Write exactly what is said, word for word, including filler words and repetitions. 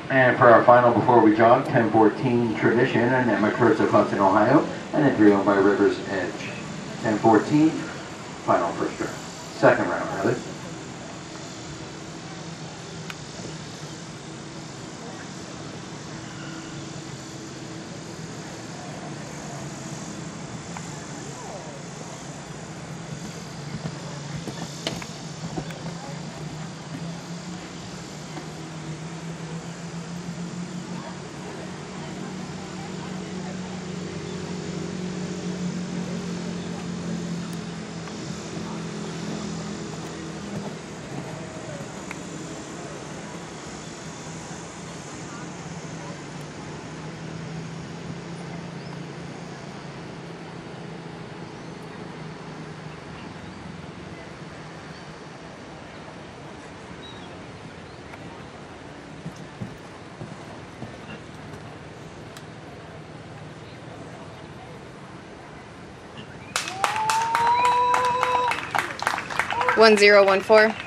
And for our final before we jog, ten fourteen Tradition and EMMA KURTZ of Hudson, Ohio, and then three owned by River's Edge. ten fourteen, final first round. Second round, rather. One zero one four.